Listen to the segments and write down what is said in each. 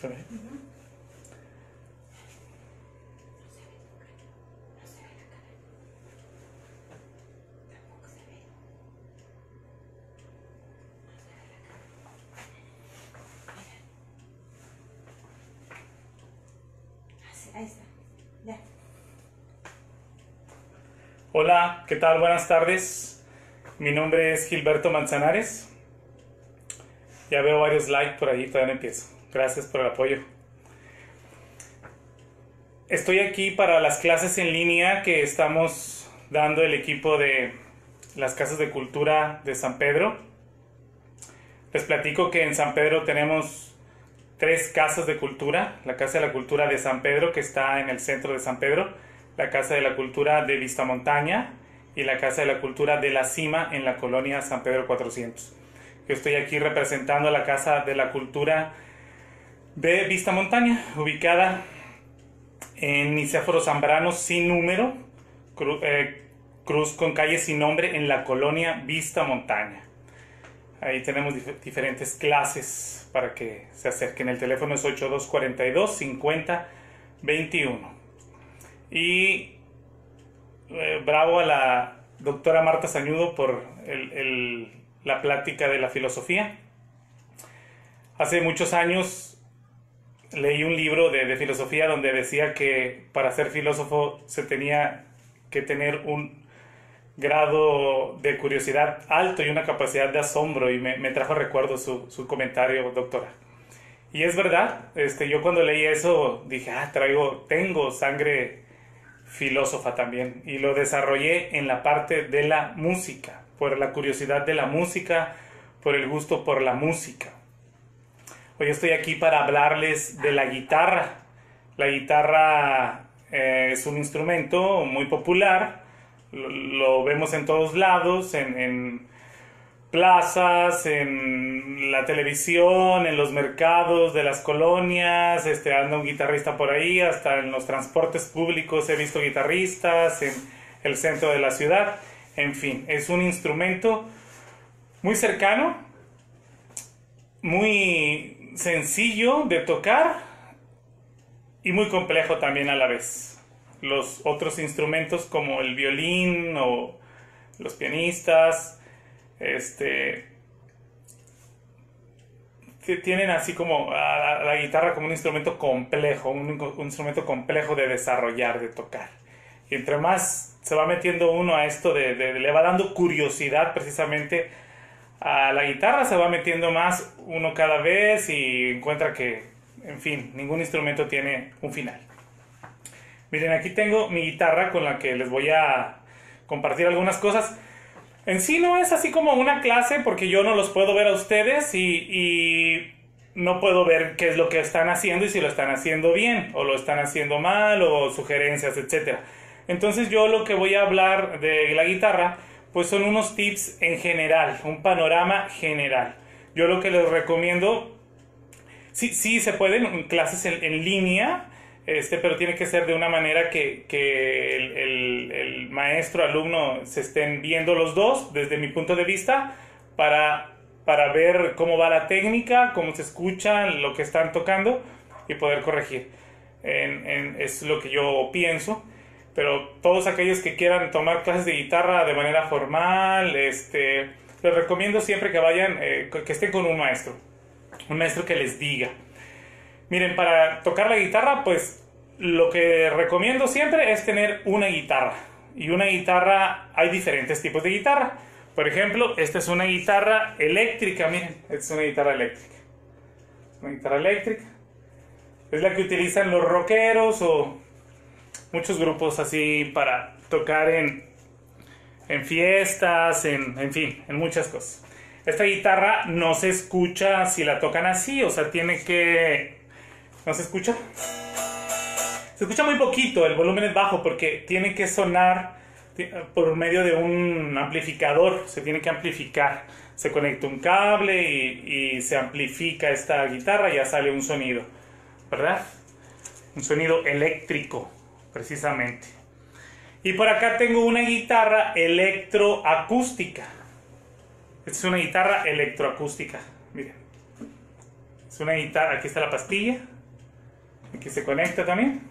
¿Se ve? Ahí está. Ya. Hola, ¿qué tal? Buenas tardes. Mi nombre es Gilberto Manzanares. Ya veo varios likes por ahí, todavía no empiezo. Gracias por el apoyo. Estoy aquí para las clases en línea que estamos dando el equipo de las Casas de Cultura de San Pedro. Les platico que en San Pedro tenemos 3 casas de cultura. La Casa de la Cultura de San Pedro, que está en el centro de San Pedro, la Casa de la Cultura de Vistamontaña y la Casa de la Cultura de La Cima en la colonia San Pedro 400. Yo estoy aquí representando a la Casa de la Cultura de Vistamontaña, ubicada en Nicéforo Zambrano sin número, cruz con calle sin nombre en la colonia Vistamontaña. Ahí tenemos diferentes clases para que se acerquen. El teléfono es 8242-5021. Y bravo a la doctora Marta Sañudo por la plática de la filosofía. Hace muchos años leí un libro de filosofía donde decía que para ser filósofo se tenía que tener un grado de curiosidad alto y una capacidad de asombro, y me trajo recuerdo su comentario, doctora. Y es verdad, yo cuando leí eso dije, tengo sangre filósofa también, y lo desarrollé en la parte de la música, por la curiosidad de la música, por el gusto por la música. Hoy estoy aquí para hablarles de la guitarra. La guitarra es un instrumento muy popular, lo vemos en todos lados, en plazas, en la televisión, en los mercados de las colonias, anda un guitarrista por ahí, hasta en los transportes públicos he visto guitarristas, en el centro de la ciudad. En fin, es un instrumento muy cercano, muy sencillo de tocar y muy complejo también a la vez. Los otros instrumentos como el violín o los pianistas tienen así como a la guitarra como un instrumento complejo, un instrumento complejo de desarrollar, de tocar. Y entre más se va metiendo uno a esto, le va dando curiosidad precisamente a la guitarra, se va metiendo más uno cada vez y encuentra que, en fin, ningún instrumento tiene un final. Miren, aquí tengo mi guitarra con la que les voy a compartir algunas cosas. En sí no es así como una clase porque yo no los puedo ver a ustedes y no puedo ver qué es lo que están haciendo y si lo están haciendo bien o lo están haciendo mal o sugerencias, etc. Entonces yo lo que voy a hablar de la guitarra pues son unos tips en general, un panorama general. Yo lo que les recomiendo, sí se pueden clases en línea, pero tiene que ser de una manera que el maestro, alumno se estén viendo los dos desde mi punto de vista para ver cómo va la técnica, cómo se escucha, lo que están tocando y poder corregir. Es lo que yo pienso. Pero todos aquellos que quieran tomar clases de guitarra de manera formal, les recomiendo siempre que vayan, que estén con un maestro que les diga. Miren, para tocar la guitarra, pues lo que recomiendo siempre es tener una guitarra. Y una guitarra, hay diferentes tipos de guitarra. Por ejemplo, esta es una guitarra eléctrica, miren, esta es una guitarra eléctrica. Una guitarra eléctrica. Es la que utilizan los rockeros o muchos grupos así para tocar en fiestas, en fin, en muchas cosas. Esta guitarra no se escucha si la tocan así, o sea, tiene que... ¿No se escucha? Se escucha muy poquito, el volumen es bajo porque tiene que sonar por medio de un amplificador, se tiene que amplificar. Se conecta un cable y se amplifica esta guitarra y ya sale un sonido, ¿verdad? Un sonido eléctrico, precisamente. Y por acá tengo una guitarra electroacústica. Esta es una guitarra electroacústica. Miren. Es una guitarra, aquí está la pastilla. Aquí se conecta también.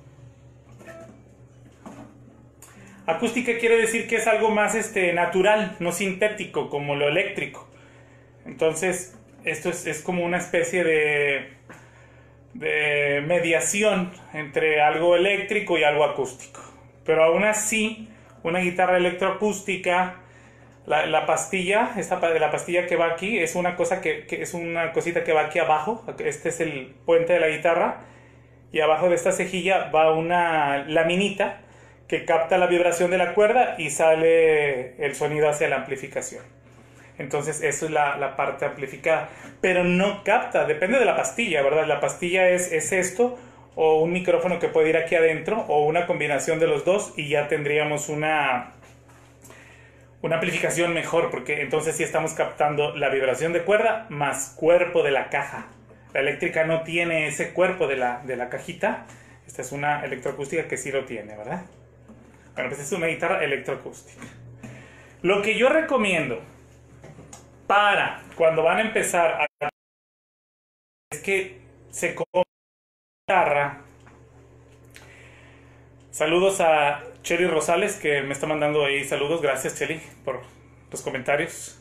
Acústica quiere decir que es algo más natural, no sintético, como lo eléctrico. Entonces, esto es como una especie de mediación entre algo eléctrico y algo acústico. Pero aún así, una guitarra electroacústica, la pastilla, la pastilla que va aquí, es una cosa que es una cosita que va aquí abajo. Este es el puente de la guitarra. Y abajo de esta cejilla va una laminita que capta la vibración de la cuerda y sale el sonido hacia la amplificación. Entonces eso es la parte amplificada, pero no capta, depende de la pastilla, ¿verdad? La pastilla es esto, o un micrófono que puede ir aquí adentro, o una combinación de los dos, y ya tendríamos una amplificación mejor, porque entonces sí estamos captando la vibración de cuerda más cuerpo de la caja. La eléctrica no tiene ese cuerpo de la cajita. Esta es una electroacústica que sí lo tiene, ¿verdad? Bueno, pues es una guitarra electroacústica. Lo que yo recomiendo para cuando van a empezar es que se compre guitarra. Saludos a Chely Rosales, que me está mandando ahí saludos. Gracias, Chely, por los comentarios.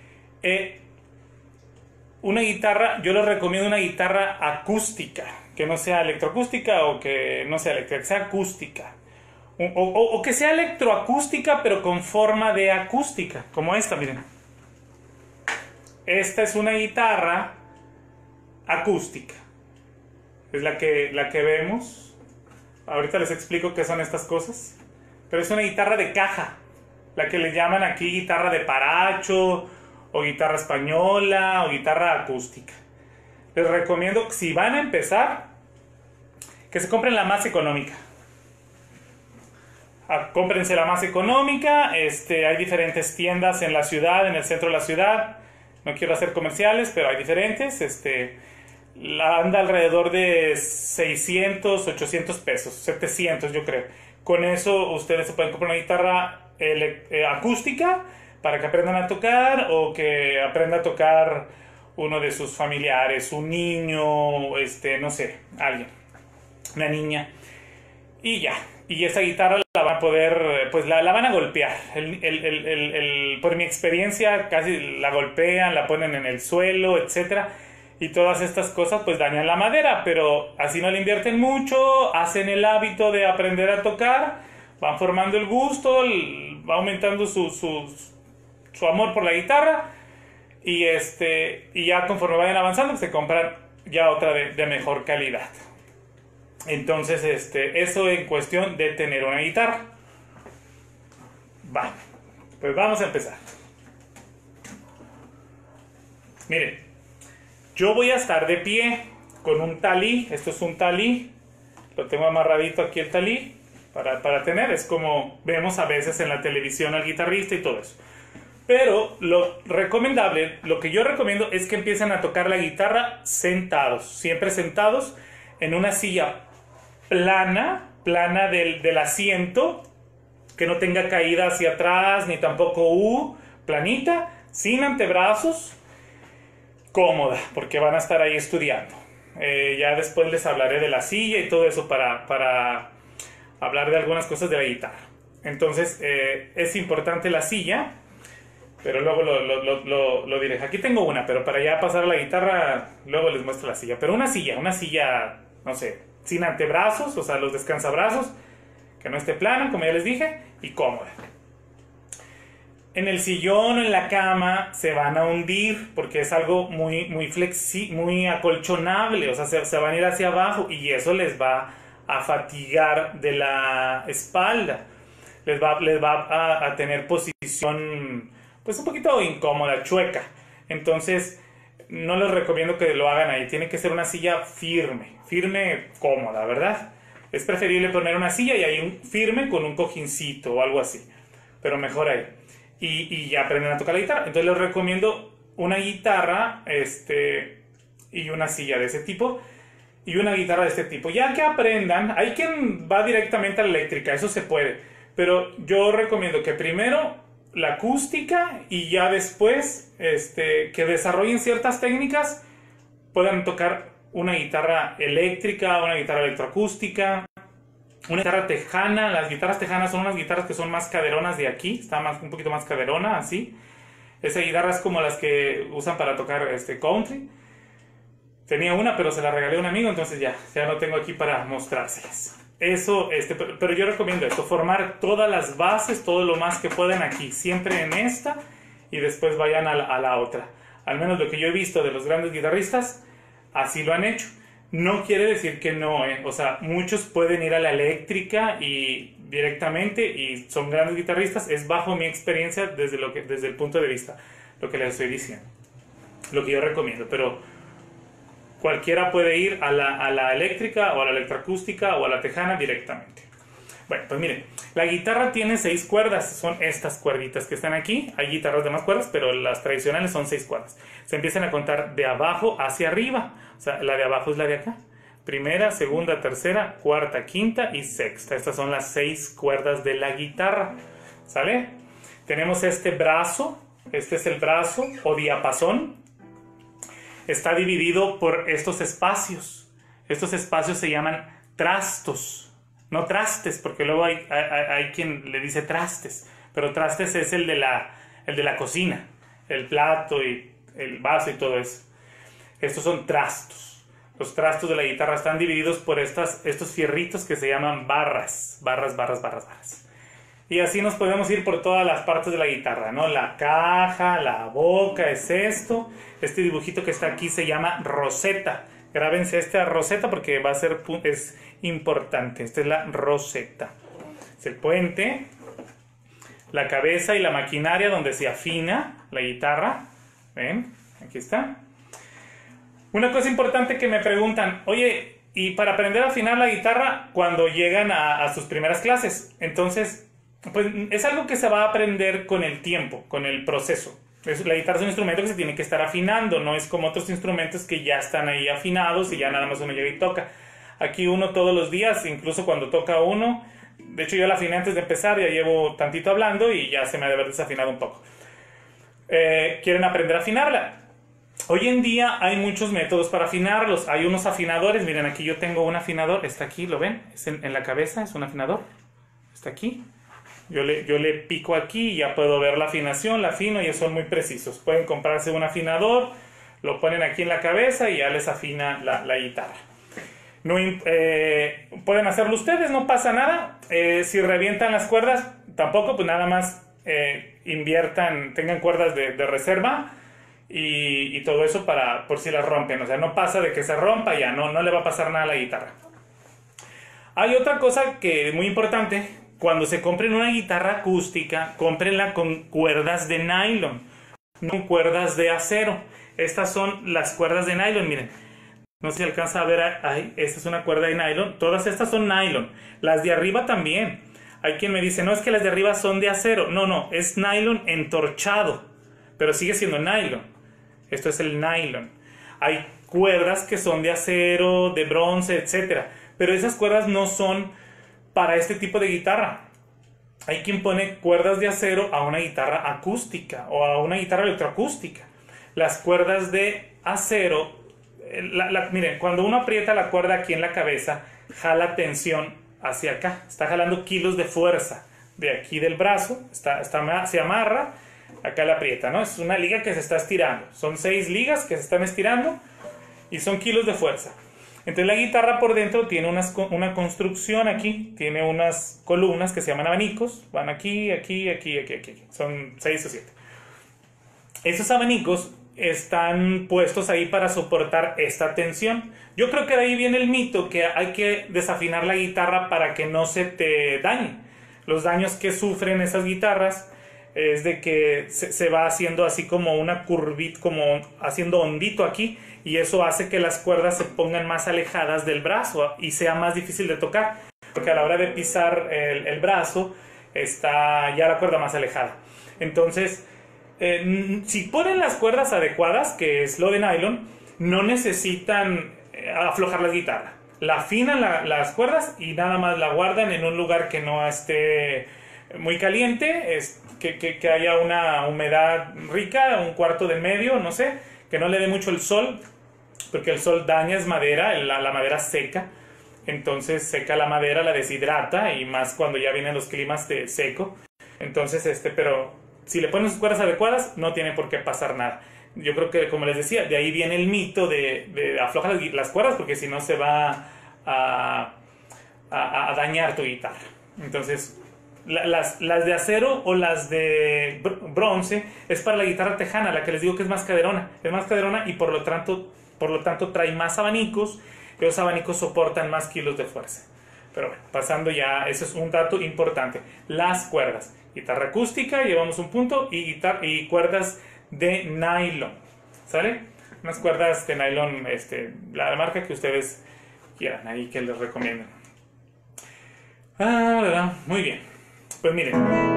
Una guitarra, yo les recomiendo una guitarra acústica, que no sea electroacústica o que no sea eléctrica, que sea acústica. O que sea electroacústica, pero con forma de acústica, como esta, miren. Esta es una guitarra acústica. Es la que vemos. Ahorita les explico qué son estas cosas. Pero es una guitarra de caja. La que le llaman aquí guitarra de paracho, o guitarra española, o guitarra acústica. Les recomiendo, si van a empezar, que se compren la más económica. Cómprense la más económica. Hay diferentes tiendas en la ciudad, en el centro de la ciudad. No quiero hacer comerciales, pero hay diferentes. Anda alrededor de 600, 800 pesos, 700 yo creo. Con eso ustedes se pueden comprar una guitarra acústica para que aprendan a tocar, o que aprenda a tocar uno de sus familiares, un niño, no sé, alguien, una niña. Y ya. Y esa guitarra la van a poder, pues la van a golpear. Por mi experiencia, casi la golpean, la ponen en el suelo, etcétera. Y todas estas cosas pues dañan la madera, pero así no le invierten mucho, hacen el hábito de aprender a tocar, van formando el gusto, va aumentando su amor por la guitarra, y ya conforme vayan avanzando se compran ya otra de mejor calidad. Entonces eso en cuestión de tener una guitarra. Va, pues vamos a empezar. Miren, yo voy a estar de pie con un talí. Esto es un talí, lo tengo amarradito aquí el talí para tener, es como vemos a veces en la televisión al guitarrista y todo eso. Pero lo recomendable, lo que yo recomiendo es que empiecen a tocar la guitarra sentados, siempre sentados en una silla plana del asiento, que no tenga caída hacia atrás, ni tampoco planita, sin antebrazos, cómoda, porque van a estar ahí estudiando. Ya después les hablaré de la silla y todo eso para hablar de algunas cosas de la guitarra. Entonces, es importante la silla, pero luego lo diré. Aquí tengo una, pero para ya pasar a la guitarra, luego les muestro la silla. Pero una silla, no sé, sin antebrazos, o sea, los descansabrazos, que no esté plana, como ya les dije, y cómoda. En el sillón o en la cama se van a hundir, porque es algo muy acolchonable, o sea, se van a ir hacia abajo, y eso les va a fatigar de la espalda. Les va a tener posición pues un poquito incómoda, chueca. Entonces no les recomiendo que lo hagan ahí. Tiene que ser una silla firme, cómoda, ¿verdad? Es preferible poner una silla y ahí firme con un cojincito o algo así, pero mejor ahí. Y ya aprenden a tocar la guitarra. Entonces les recomiendo una guitarra y una silla de ese tipo, y una guitarra de este tipo. Ya que aprendan, hay quien va directamente a la eléctrica, eso se puede, pero yo recomiendo que primero la acústica, y ya después que desarrollen ciertas técnicas, puedan tocar una guitarra eléctrica, una guitarra electroacústica, una guitarra tejana. Las guitarras tejanas son unas guitarras que son más caderonas de aquí, está un poquito más caderona, así. Esa guitarra es como las que usan para tocar country. Tenía una, pero se la regalé a un amigo, entonces ya no tengo aquí para mostrárselas. Eso, pero yo recomiendo esto, formar todas las bases, todo lo más que puedan aquí, siempre en esta, y después vayan a la otra. Al menos lo que yo he visto de los grandes guitarristas, así lo han hecho. No quiere decir que no, o sea, muchos pueden ir a la eléctrica y directamente y son grandes guitarristas. Es bajo mi experiencia desde el punto de vista, lo que les estoy diciendo, lo que yo recomiendo, pero cualquiera puede ir a la eléctrica o a la electroacústica o a la tejana directamente. Bueno, pues miren, la guitarra tiene 6 cuerdas, son estas cuerditas que están aquí. Hay guitarras de más cuerdas, pero las tradicionales son 6 cuerdas. Se empiezan a contar de abajo hacia arriba, o sea, la de abajo es la de acá. Primera, segunda, tercera, cuarta, quinta y sexta. Estas son las 6 cuerdas de la guitarra, ¿sale? Tenemos este brazo, este es el brazo o diapasón. Está dividido por estos espacios. Estos espacios se llaman trastos. No trastes, porque luego hay quien le dice trastes. Pero trastes es el de la cocina. El plato y el vaso y todo eso. Estos son trastos. Los trastos de la guitarra están divididos por estos fierritos que se llaman barras. Barras. Y así nos podemos ir por todas las partes de la guitarra, ¿no? La caja, la boca, es esto. Este dibujito que está aquí se llama roseta. Grábense esta roseta porque es importante. Esta es la roseta. Es el puente, la cabeza y la maquinaria donde se afina la guitarra. ¿Ven? Aquí está. Una cosa importante que me preguntan, oye, y para aprender a afinar la guitarra cuando llegan a sus primeras clases, entonces, pues es algo que se va a aprender con el tiempo, con el proceso. La guitarra es un instrumento que se tiene que estar afinando, no es como otros instrumentos que ya están ahí afinados y ya nada más uno llega y toca. Aquí uno todos los días, incluso cuando toca uno, de hecho yo la afiné antes de empezar, ya llevo tantito hablando y ya se me ha de haber desafinado un poco. ¿Quieren aprender a afinarla? Hoy en día hay muchos métodos para afinarlos. Hay unos afinadores, miren, aquí yo tengo un afinador, está aquí, ¿lo ven? Es en la cabeza, es un afinador, está aquí. Yo le pico aquí y ya puedo ver la afinación, la afino y son muy precisos. Pueden comprarse un afinador, lo ponen aquí en la cabeza y ya les afina la guitarra. No, pueden hacerlo ustedes, no pasa nada. Si revientan las cuerdas, tampoco, pues nada más inviertan, tengan cuerdas de reserva y todo eso por si las rompen. O sea, no pasa de que se rompa ya, no le va a pasar nada a la guitarra. Hay otra cosa que es muy importante. Cuando se compren una guitarra acústica, cómprenla con cuerdas de nylon, no con cuerdas de acero. Estas son las cuerdas de nylon, miren. No sé si alcanza a ver, esta es una cuerda de nylon. Todas estas son nylon. Las de arriba también. Hay quien me dice, no, es que las de arriba son de acero. No, es nylon entorchado, pero sigue siendo nylon. Esto es el nylon. Hay cuerdas que son de acero, de bronce, etc. Pero esas cuerdas no son para este tipo de guitarra. Hay quien pone cuerdas de acero a una guitarra acústica o a una guitarra electroacústica. Las cuerdas de acero, miren, cuando uno aprieta la cuerda aquí en la cabeza, jala tensión hacia acá. Está jalando kilos de fuerza de aquí del brazo, se amarra, acá la aprieta, ¿no? Es una liga que se está estirando. Son 6 ligas que se están estirando y son kilos de fuerza. Entonces la guitarra por dentro tiene una construcción aquí, tiene unas columnas que se llaman abanicos, van aquí. Son 6 o 7. Esos abanicos están puestos ahí para soportar esta tensión. Yo creo que de ahí viene el mito que hay que desafinar la guitarra para que no se te dañe. Los daños que sufren esas guitarras es de que se va haciendo así como una curvita, como haciendo hondito aquí, y eso hace que las cuerdas se pongan más alejadas del brazo y sea más difícil de tocar, porque a la hora de pisar el brazo está ya la cuerda más alejada. Entonces, si ponen las cuerdas adecuadas, que es lo de nylon, no necesitan aflojar la guitarra. La afinan las cuerdas y nada más la guardan en un lugar que no esté muy caliente, que haya una humedad rica, un cuarto de medio, no sé, que no le dé mucho el sol, porque el sol daña es madera, la madera seca, entonces seca la madera, la deshidrata, y más cuando ya vienen los climas de seco. Entonces, pero si le ponen sus cuerdas adecuadas, no tiene por qué pasar nada. Yo creo que, como les decía, de ahí viene el mito de aflojar las cuerdas, porque si no se va a dañar tu guitarra. Entonces, las de acero o las de bronce es para la guitarra tejana, la que les digo que es más caderona. Es más caderona y por lo tanto trae más abanicos, y los abanicos soportan más kilos de fuerza. Pero bueno, pasando ya, eso es un dato importante. Las cuerdas. Guitarra acústica, llevamos un punto, y cuerdas de nylon. ¿Sale? Unas cuerdas de nylon, la marca que ustedes quieran, ahí que les recomiendo. Muy bien. Pues miren.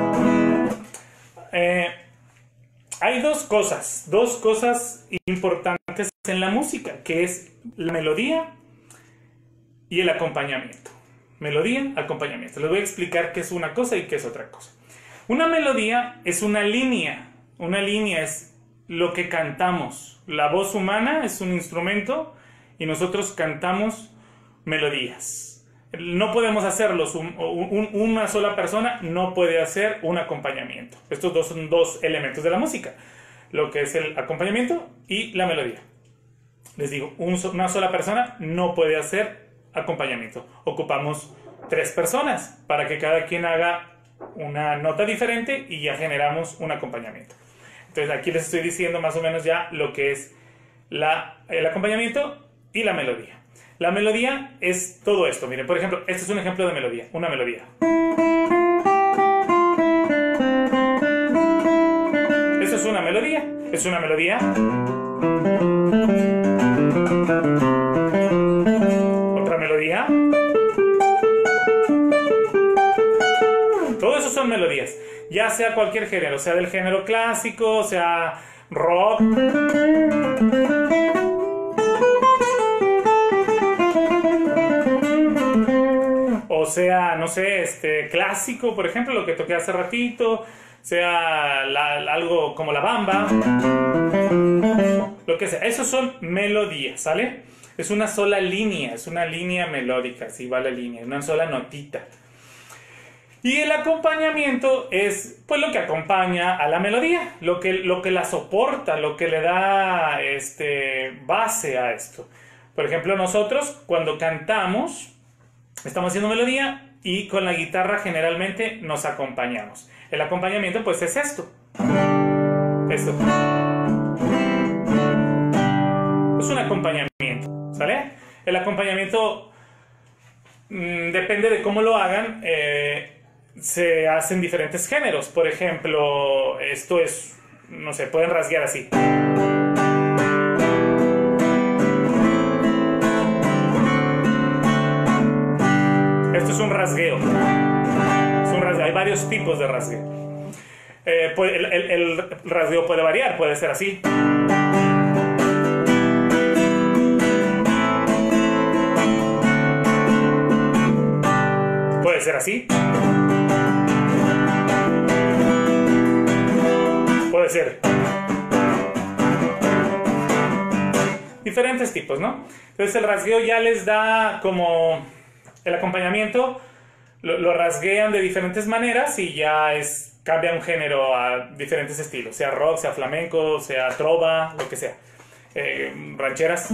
Hay dos cosas importantes en la música, que es la melodía y el acompañamiento. Melodía, acompañamiento. Les voy a explicar qué es una cosa y qué es otra cosa. Una melodía es una línea. Una línea es lo que cantamos. La voz humana es un instrumento y nosotros cantamos melodías. No podemos hacerlos. Una sola persona no puede hacer un acompañamiento. Estos dos son dos elementos de la música. Lo que es el acompañamiento y la melodía. Les digo, una sola persona no puede hacer acompañamiento. Ocupamos 3 personas para que cada quien haga una nota diferente y ya generamos un acompañamiento. Entonces aquí les estoy diciendo más o menos ya lo que es el acompañamiento y la melodía. La melodía es todo esto. Miren, por ejemplo, este es un ejemplo de melodía. Una melodía. Eso es una melodía. Es una melodía. Otra melodía. Todo eso son melodías. Ya sea cualquier género, sea del género clásico, sea rock. O sea, no sé, clásico, por ejemplo, lo que toqué hace ratito, sea algo como la bamba, lo que sea. Esos son melodías, ¿sale? Es una sola línea, es una línea melódica, así va la línea, una sola notita. Y el acompañamiento es pues lo que acompaña a la melodía, lo que la soporta, lo que le da base a esto. Por ejemplo, nosotros cuando cantamos estamos haciendo melodía y con la guitarra generalmente nos acompañamos. El acompañamiento pues es esto. Esto. Es un acompañamiento, ¿sale? El acompañamiento depende de cómo lo hagan. Se hacen diferentes géneros. Por ejemplo, esto es, no sé, pueden rasguear así. Esto es un rasgueo. Hay varios tipos de rasgueo. El rasgueo puede variar, puede ser así. Puede ser así. Puede ser diferentes tipos, ¿no? Entonces el rasgueo ya les da como el acompañamiento, lo rasguean de diferentes maneras y ya cambia un género a diferentes estilos, sea rock, sea flamenco, sea trova, lo que sea, rancheras.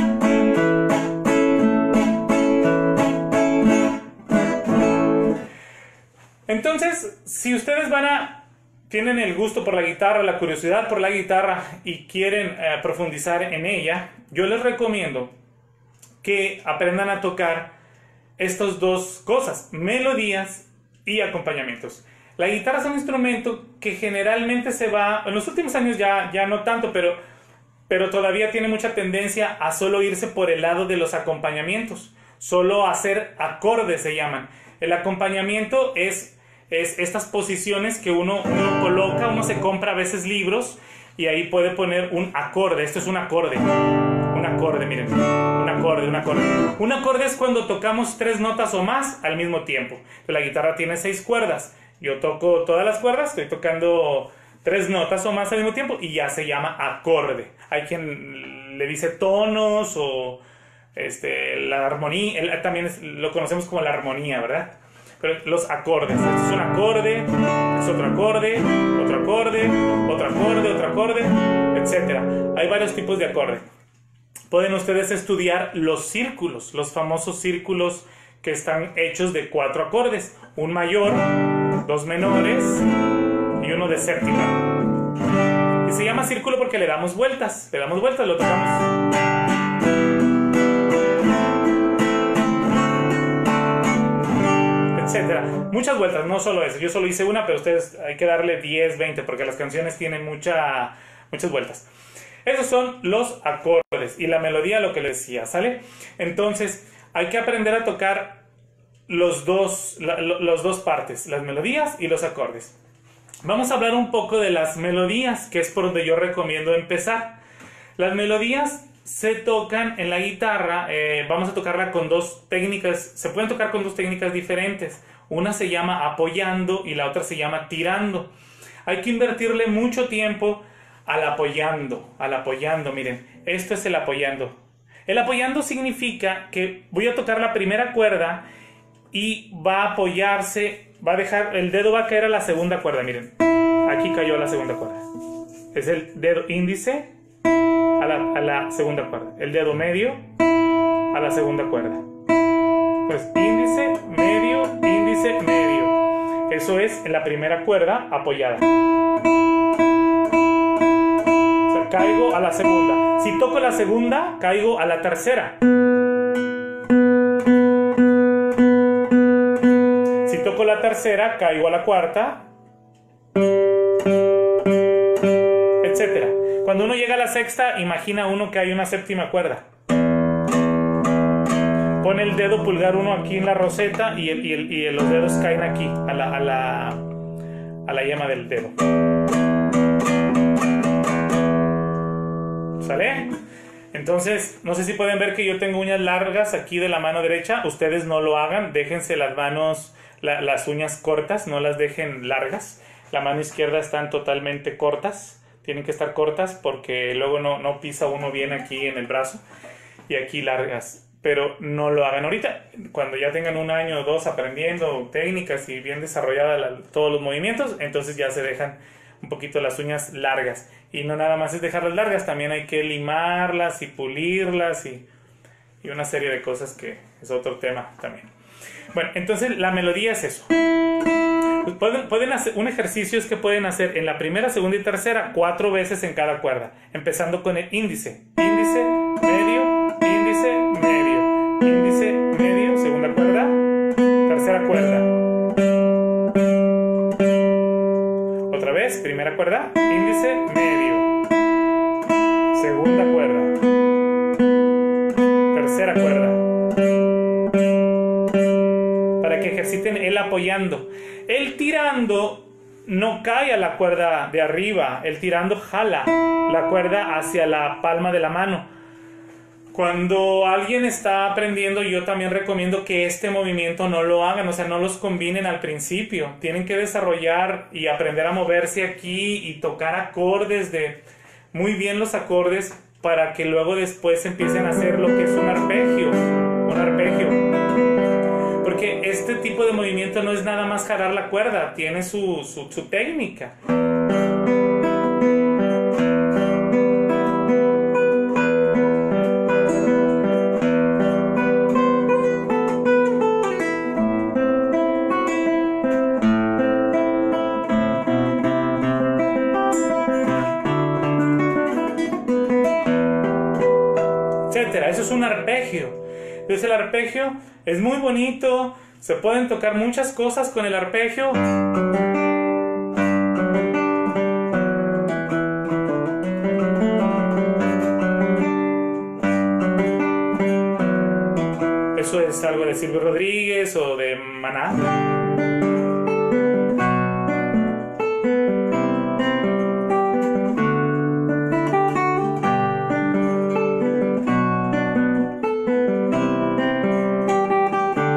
Entonces, si ustedes tienen el gusto por la guitarra, la curiosidad por la guitarra y quieren profundizar en ella, yo les recomiendo que aprendan a tocar estas dos cosas, melodías y acompañamientos. La guitarra es un instrumento que generalmente en los últimos años ya no tanto, pero todavía tiene mucha tendencia a solo irse por el lado de los acompañamientos, solo hacer acordes se llaman. El acompañamiento es estas posiciones que uno coloca, uno se compra a veces libros y ahí puede poner un acorde. Esto es un acorde. Un acorde, miren. Un acorde. Un acorde es cuando tocamos 3 notas o más al mismo tiempo. La guitarra tiene 6 cuerdas. Yo toco todas las cuerdas, estoy tocando 3 notas o más al mismo tiempo y ya se llama acorde. Hay quien le dice tonos o la armonía, también lo conocemos como la armonía, ¿verdad? Pero los acordes, este es un acorde, es otro acorde, otro acorde, otro acorde, otro acorde, etc. Hay varios tipos de acorde. Pueden ustedes estudiar los círculos, los famosos círculos que están hechos de 4 acordes, un mayor, 2 menores y uno de séptima. Y se llama círculo porque le damos vueltas, lo tocamos. Etcétera. Muchas vueltas, no solo eso. Yo solo hice una, pero ustedes hay que darle 10, 20, porque las canciones tienen muchas vueltas. Esos son los acordes y la melodía, lo que les decía, ¿sale? Entonces, hay que aprender a tocar los dos partes, las melodías y los acordes. Vamos a hablar un poco de las melodías, que es por donde yo recomiendo empezar. Las melodías se tocan en la guitarra, vamos a tocarla con 2 técnicas, se pueden tocar con 2 técnicas diferentes. Una se llama apoyando y la otra se llama tirando. Hay que invertirle mucho tiempo al apoyando, miren, esto es el apoyando. El apoyando significa que voy a tocar la primera cuerda y va a apoyarse, el dedo va a caer a la segunda cuerda, miren, aquí cayó la segunda cuerda. Es el dedo índice a la segunda cuerda, el dedo medio a la segunda cuerda. Pues índice, medio. Eso es la primera cuerda apoyada. O sea, caigo a la segunda. Si toco la segunda, caigo a la tercera. Si toco la tercera, caigo a la cuarta, etcétera. Cuando uno llega a la sexta, imagina uno que hay una séptima cuerda. Pone el dedo pulgar uno aquí en la roseta y los dedos caen aquí, a la yema del dedo. ¿Sale? Entonces, no sé si pueden ver que yo tengo uñas largas aquí de la mano derecha. Ustedes no lo hagan, déjense las manos, las uñas cortas, no las dejen largas. La mano izquierda están totalmente cortas. Tienen que estar cortas porque luego no pisa uno bien aquí en el brazo. Y aquí largas. Pero no lo hagan ahorita. Cuando ya tengan 1 año o 2 aprendiendo técnicas y bien desarrolladas todos los movimientos, entonces ya se dejan un poquito las uñas largas. Y no nada más es dejarlas largas, también hay que limarlas y pulirlas y una serie de cosas que es otro tema también. Bueno, entonces la melodía es eso. Pueden hacer un ejercicio, es que pueden hacer en la primera, segunda y tercera 4 veces en cada cuerda, empezando con el índice, medio, índice, medio, segunda cuerda, tercera cuerda. Otra vez, primera cuerda, índice, medio, segunda cuerda, tercera cuerda. Para que ejerciten el apoyando. El tirando no cae a la cuerda de arriba, el tirando jala la cuerda hacia la palma de la mano. Cuando alguien está aprendiendo, yo también recomiendo que este movimiento no lo hagan, o sea, no los combinen al principio. Tienen que desarrollar y aprender a moverse aquí y tocar acordes muy bien los acordes para que luego después empiecen a hacer lo que es un arpegio. Porque este tipo de movimiento no es nada más jalar la cuerda, tiene su técnica. Etcétera. Eso es un arpegio. Entonces el arpegio es muy bonito, se pueden tocar muchas cosas con el arpegio. Eso es algo de Silvio Rodríguez o de Maná.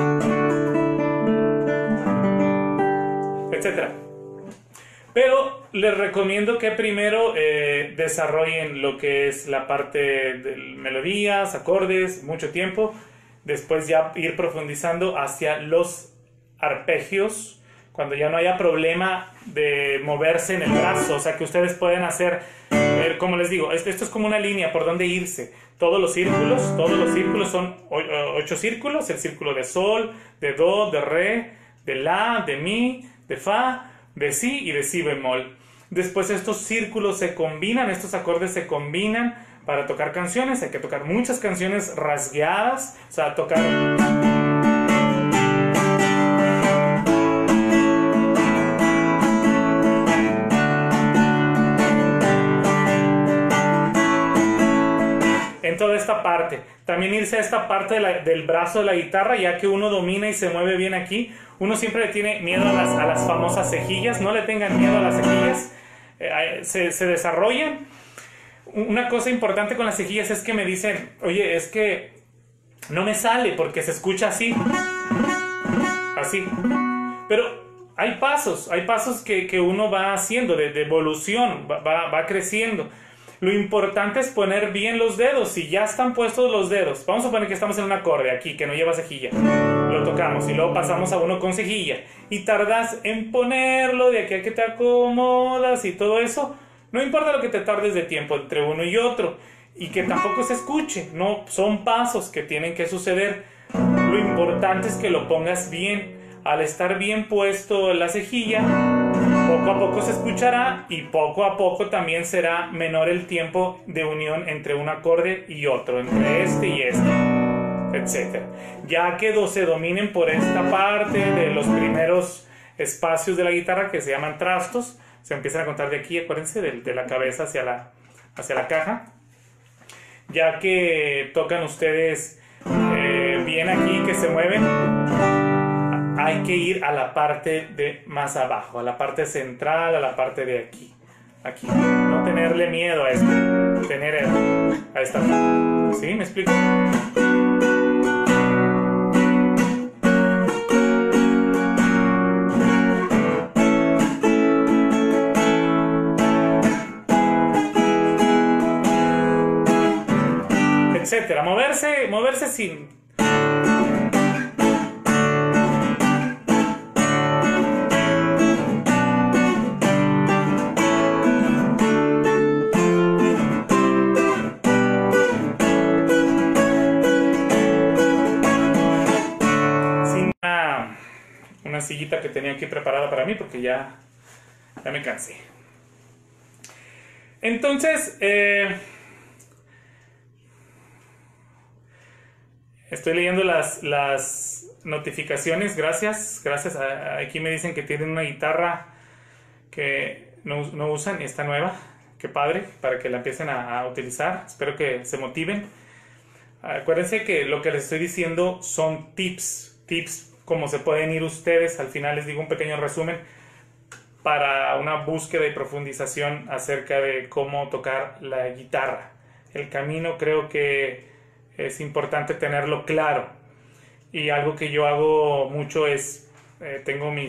Etcétera. Pero les recomiendo que primero desarrollen lo que es la parte de melodías, acordes, mucho tiempo. Después ya ir profundizando hacia los arpegios, cuando ya no haya problema de moverse en el brazo. O sea, que ustedes pueden hacer, como les digo, esto es como una línea por donde irse. Todos los círculos son 8 círculos. El círculo de sol, de do, de re, de la, de mi, de fa, de si y de si bemol. Después estos círculos se combinan, estos acordes se combinan para tocar canciones. Hay que tocar muchas canciones rasgueadas, o sea, tocar... en toda esta parte. También irse a esta parte del brazo de la guitarra, ya que uno domina y se mueve bien aquí. Uno siempre le tiene miedo a las famosas cejillas. No le tengan miedo a las cejillas. Se desarrollan. Una cosa importante con las cejillas es que me dicen, oye, es que no me sale porque se escucha así. Así. Pero hay pasos que uno va haciendo de evolución, va creciendo. Lo importante es poner bien los dedos. Si ya están puestos los dedos, vamos a poner que estamos en un acorde aquí que no lleva cejilla, lo tocamos y luego pasamos a uno con cejilla y tardas en ponerlo de aquí a que te acomodas y todo eso. No importa lo que te tardes de tiempo entre uno y otro y que tampoco se escuche, no, son pasos que tienen que suceder. Lo importante es que lo pongas bien. Al estar bien puesto la cejilla, poco a poco se escuchará y poco a poco también será menor el tiempo de unión entre un acorde y otro, entre este y este, etc. Ya que se dominen por esta parte de los primeros espacios de la guitarra que se llaman trastos, se empiezan a contar de aquí, acuérdense, de la cabeza hacia la caja. Ya que tocan ustedes bien aquí, que se mueven, hay que ir a la parte de más abajo, a la parte central, a la parte de aquí. Aquí. No tenerle miedo a esto. Tener a esta parte. ¿Sí? ¿Me explico? Etcétera. Moverse sin... una sillita que tenía aquí preparada para mí porque ya me cansé. Entonces, estoy leyendo las notificaciones. Gracias. Aquí me dicen que tienen una guitarra que no usan y está nueva. Qué padre, para que la empiecen a utilizar. Espero que se motiven. Acuérdense que lo que les estoy diciendo son tips como se pueden ir ustedes. Al final les digo un pequeño resumen para una búsqueda y profundización acerca de cómo tocar la guitarra. El camino creo que es importante tenerlo claro. Y algo que yo hago mucho es, tengo mi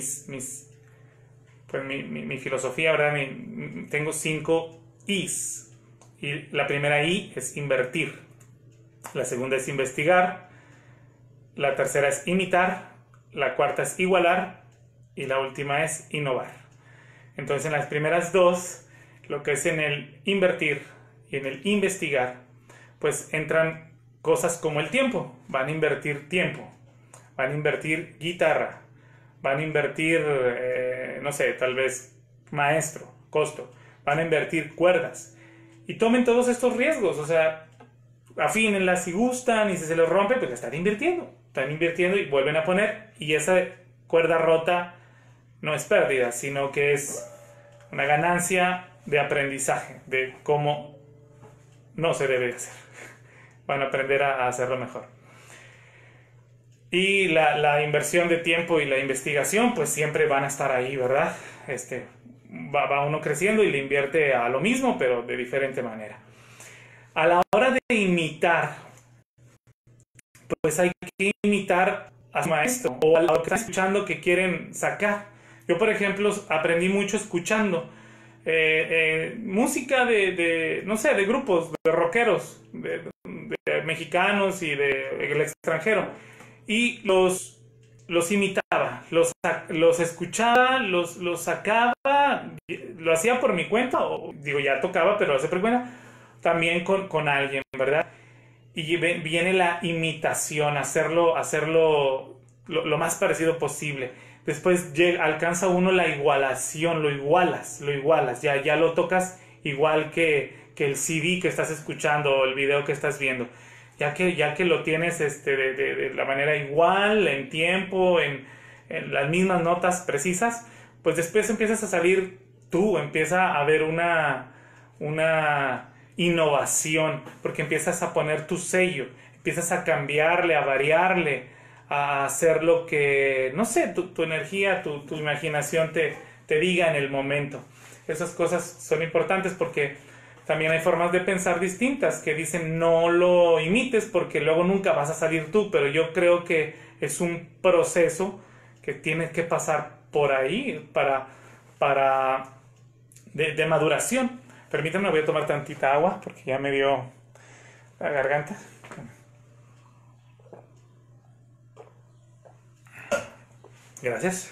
filosofía, ¿verdad? Tengo 5 I's. Y la primera I es invertir. La segunda es investigar. La tercera es imitar. La cuarta es igualar y la última es innovar. Entonces en las primeras dos, lo que es en el invertir y en el investigar, pues entran cosas como el tiempo. Van a invertir tiempo, van a invertir guitarra, van a invertir, no sé, tal vez maestro, costo, van a invertir cuerdas. Y tomen todos estos riesgos, o sea, afínenlas si gustan y si se les rompe, pues están invirtiendo y vuelven a poner, y esa cuerda rota no es pérdida, sino que es una ganancia de aprendizaje de cómo no se debe hacer. Van a aprender a hacerlo mejor. Y la inversión de tiempo y la investigación pues siempre van a estar ahí, ¿verdad? Va uno creciendo y le invierte a lo mismo, pero de diferente manera. A la hora de imitar, pues hay que imitar a su maestro o a lo que están escuchando que quieren sacar. Yo, por ejemplo, aprendí mucho escuchando. música no sé, de grupos, de rockeros, de mexicanos y del extranjero. Y los imitaba, los escuchaba, los sacaba, lo hacía por mi cuenta, o digo, ya tocaba, pero lo hacía por mi cuenta, también con alguien, ¿verdad? Y viene la imitación, hacerlo lo más parecido posible. Después alcanza uno la igualación, lo igualas, ya lo tocas igual que el CD que estás escuchando o el video que estás viendo. Ya que lo tienes de la manera igual, en tiempo, en las mismas notas precisas, pues después empiezas a salir tú, empieza a haber una innovación, porque empiezas a poner tu sello, empiezas a cambiarle, a variarle, a hacer lo que, no sé, tu energía, tu imaginación te diga en el momento. Esas cosas son importantes porque también hay formas de pensar distintas que dicen no lo imites porque luego nunca vas a salir tú, pero yo creo que es un proceso que tienes que pasar por ahí de maduración. Permítanme, voy a tomar tantita agua porque ya me dio la garganta. Gracias.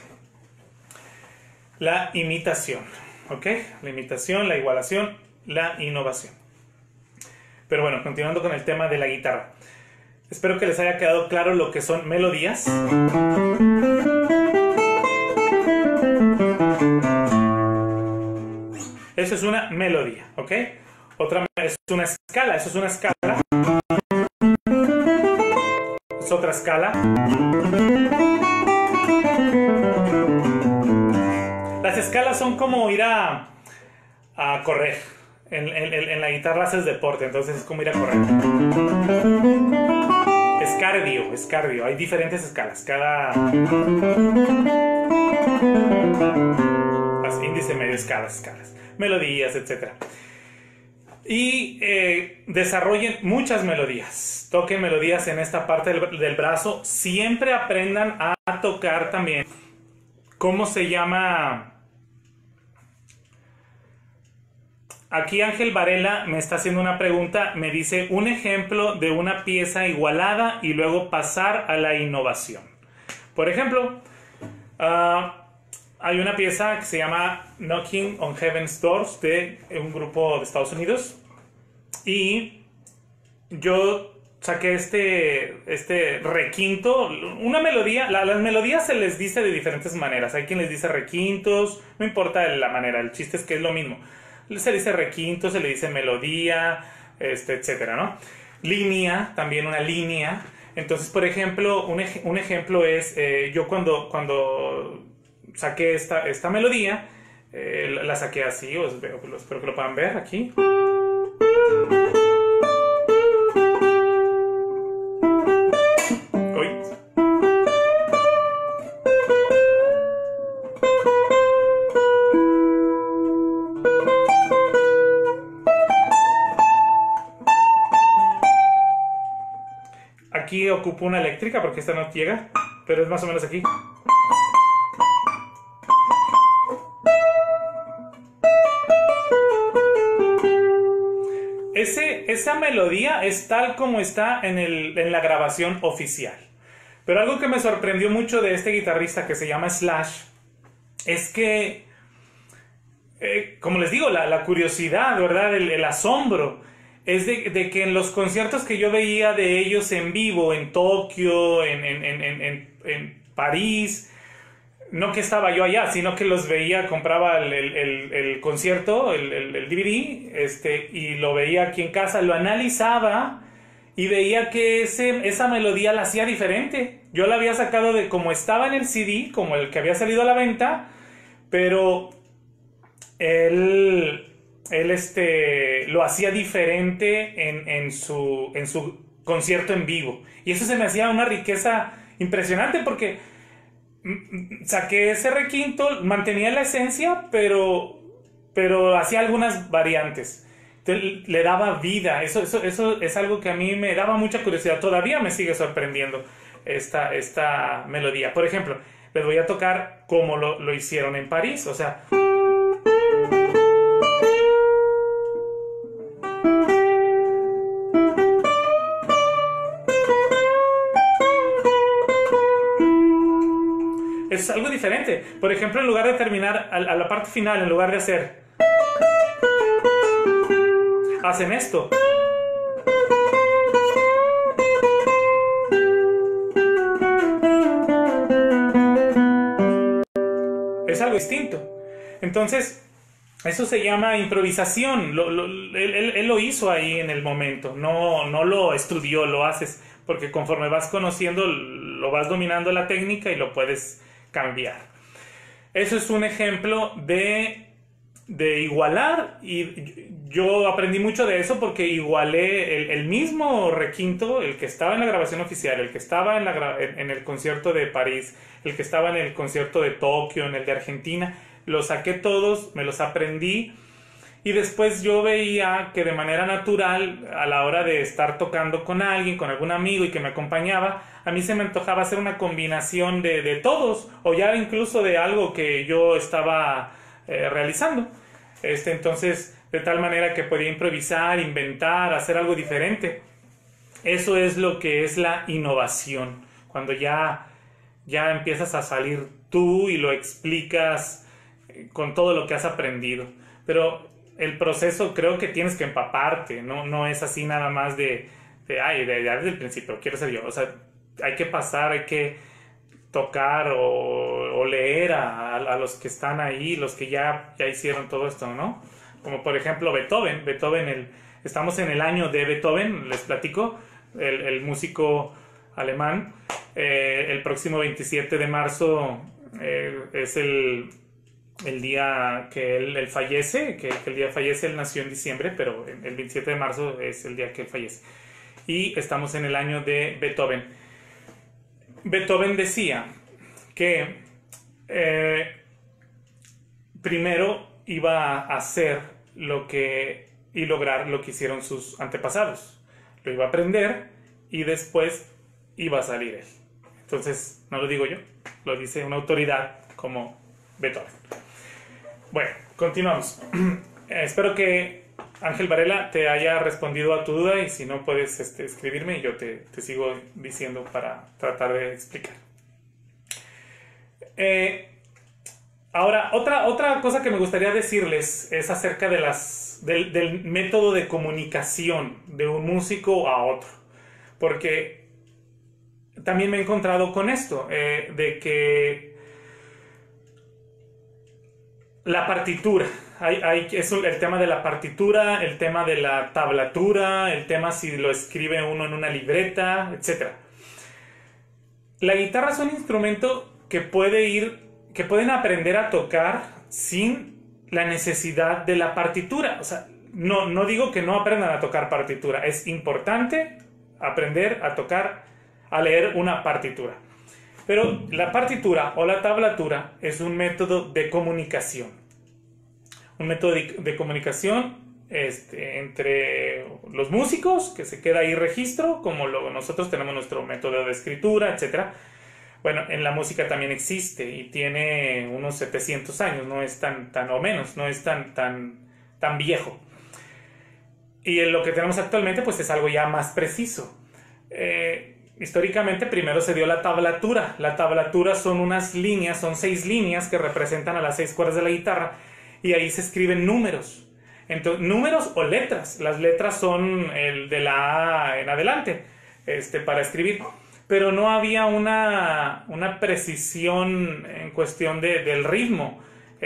La imitación, ¿ok? La imitación, la igualación, la innovación. Pero bueno, continuando con el tema de la guitarra. Espero que les haya quedado claro lo que son melodías. Eso es una melodía, ¿ok? Otra es una escala, eso es una escala. Es otra escala. Las escalas son como ir a correr. En la guitarra haces deporte, entonces es como ir a correr. Es cardio. Hay diferentes escalas. Índice, medio, escalas. Melodías, etc. Y desarrollen muchas melodías. Toquen melodías en esta parte del brazo. Siempre aprendan a tocar también. ¿Cómo se llama? Aquí Ángel Varela me está haciendo una pregunta. Me dice un ejemplo de una pieza igualada y luego pasar a la innovación. Por ejemplo, hay una pieza que se llama Knocking on Heaven's Doors de un grupo de Estados Unidos. Y yo saqué este requinto, una melodía. Las melodías se les dice de diferentes maneras. Hay quien les dice requintos, no importa la manera, el chiste es que es lo mismo. Se le dice requinto, se le dice melodía, etcétera, ¿no? Línea, también una línea. Entonces, por ejemplo, un ejemplo es, yo cuando saqué esta melodía, la saqué así, espero que lo puedan ver aquí. Aquí ocupo una eléctrica porque esta no llega, pero es más o menos aquí. Esa melodía es tal como está en la grabación oficial. Pero algo que me sorprendió mucho de este guitarrista que se llama Slash es que, como les digo, la curiosidad, ¿verdad? El asombro es de que en los conciertos que yo veía de ellos en vivo, en Tokio, en París, no que estaba yo allá, sino que los veía, compraba el concierto, el DVD, y lo veía aquí en casa, lo analizaba y veía que esa melodía la hacía diferente. Yo la había sacado de como estaba en el CD, como el que había salido a la venta, pero él lo hacía diferente en su concierto en vivo. Y eso se me hacía una riqueza impresionante porque saqué ese requinto, mantenía la esencia, pero hacía algunas variantes. Entonces, le daba vida. Eso es algo que a mí me daba mucha curiosidad. Todavía me sigue sorprendiendo esta melodía. Por ejemplo, les voy a tocar como lo hicieron en París. O sea, Es algo diferente. Por ejemplo, en lugar de terminar a la parte final, en lugar de hacer, hacen esto. Es algo distinto. Entonces, eso se llama improvisación. Él lo hizo ahí en el momento. No lo estudió, lo haces. Porque conforme vas conociendo, lo vas dominando la técnica y lo puedes cambiar. Eso es un ejemplo de igualar, y yo aprendí mucho de eso porque igualé el mismo requinto, el que estaba en la grabación oficial, el que estaba en el concierto de París, el que estaba en el concierto de Tokio, en el de Argentina, los saqué todos, me los aprendí. Y después yo veía que de manera natural, a la hora de estar tocando con alguien, con algún amigo y que me acompañaba, a mí se me antojaba hacer una combinación de todos, o ya incluso de algo que yo estaba realizando. Entonces, de tal manera que podía improvisar, inventar, hacer algo diferente. Eso es lo que es la innovación. Cuando ya empiezas a salir tú y lo explicas con todo lo que has aprendido. Pero el proceso creo que tienes que empaparte, no es así nada más desde el principio, quiero ser yo. O sea, hay que pasar, hay que tocar o leer a los que están ahí, los que ya hicieron todo esto, ¿no? Como por ejemplo Beethoven, estamos en el año de Beethoven, les platico, el músico alemán. El próximo 27 de marzo es el día que él fallece, que el día fallece. Él nació en diciembre, pero el 27 de marzo es el día que él fallece. Y estamos en el año de Beethoven. Beethoven decía que primero iba a hacer y lograr lo que hicieron sus antepasados. Lo iba a aprender y después iba a salir él. Entonces, no lo digo yo, lo dice una autoridad como Beethoven. Bueno, continuamos. Espero que Ángel Varela te haya respondido a tu duda, y si no, puedes escribirme y yo te sigo diciendo para tratar de explicar. Ahora, otra cosa que me gustaría decirles es acerca del método de comunicación de un músico a otro. Porque también me he encontrado con esto, de que la partitura, es el tema de la partitura, el tema de la tablatura, el tema si lo escribe uno en una libreta, etc. La guitarra es un instrumento que pueden aprender a tocar sin la necesidad de la partitura. O sea, no digo que no aprendan a tocar partitura, es importante aprender a tocar, a leer una partitura. Pero la partitura o la tablatura es un método de comunicación. Un método de comunicación entre los músicos, que se queda ahí registro, como nosotros tenemos nuestro método de escritura, etc. Bueno, en la música también existe y tiene unos 700 años, no es tan o menos, no es tan viejo. Y en lo que tenemos actualmente pues es algo ya más preciso. Históricamente primero se dio la tablatura. La tablatura son unas líneas, son 6 líneas que representan a las 6 cuerdas de la guitarra, y ahí se escriben números. Entonces, números o letras. Las letras son el de la A en adelante, para escribir. Pero no había una precisión en cuestión del ritmo.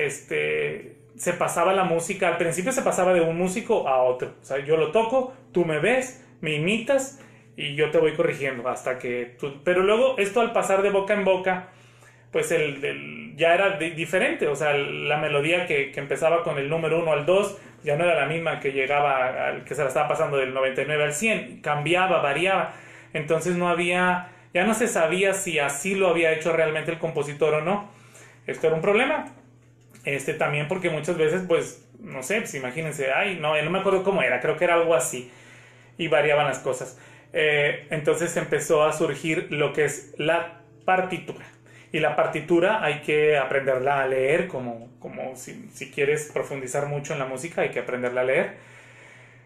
Se pasaba la música, al principio se pasaba de un músico a otro. O sea, yo lo toco, tú me ves, me imitas y yo te voy corrigiendo hasta que tú... Pero luego esto, al pasar de boca en boca, pues ya era diferente. O sea, la melodía que empezaba con el número 1 al 2 ya no era la misma que llegaba al que se la estaba pasando del 99 al 100. Cambiaba, variaba. Entonces ya no se sabía si así lo había hecho realmente el compositor o no. Esto era un problema. También porque muchas veces, pues, no sé, pues imagínense, no me acuerdo cómo era, creo que era algo así, y variaban las cosas. Entonces empezó a surgir lo que es la partitura. Y la partitura hay que aprenderla a leer, como si quieres profundizar mucho en la música, hay que aprenderla a leer.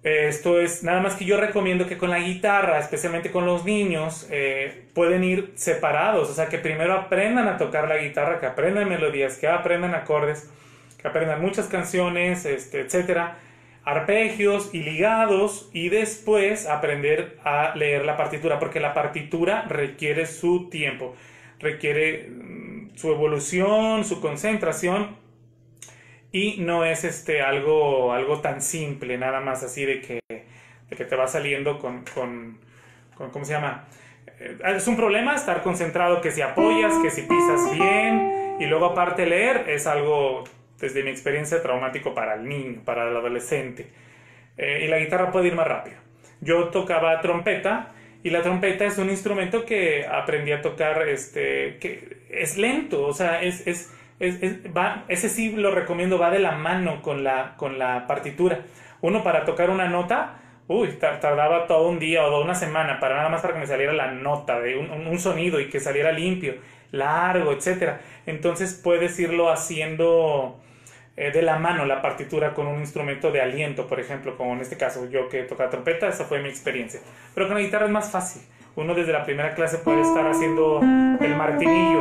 Esto es nada más que yo recomiendo que con la guitarra, especialmente con los niños, pueden ir separados. O sea, que primero aprendan a tocar la guitarra, que aprendan melodías, que aprendan acordes, que aprendan muchas canciones, etcétera, arpegios y ligados, y después aprender a leer la partitura, porque la partitura requiere su tiempo, requiere su evolución, su concentración. Y no es algo tan simple, nada más así de que te va saliendo con ¿cómo se llama? Es un problema estar concentrado, que si apoyas, que si pisas bien, y luego aparte leer es algo, desde mi experiencia, traumático para el niño, para el adolescente. Y la guitarra puede ir más rápido. Yo tocaba trompeta, y la trompeta es un instrumento que aprendí a tocar, que es lento, o sea, ese sí lo recomiendo, va de la mano con la partitura. Uno para tocar una nota, tardaba todo un día o una semana para nada más para que me saliera la nota, de un sonido y que saliera limpio, largo, etcétera. Entonces puedes irlo haciendo de la mano la partitura con un instrumento de aliento, por ejemplo, como en este caso yo que tocaba trompeta, esa fue mi experiencia. Pero con la guitarra es más fácil. Uno desde la primera clase puede estar haciendo el martinillo,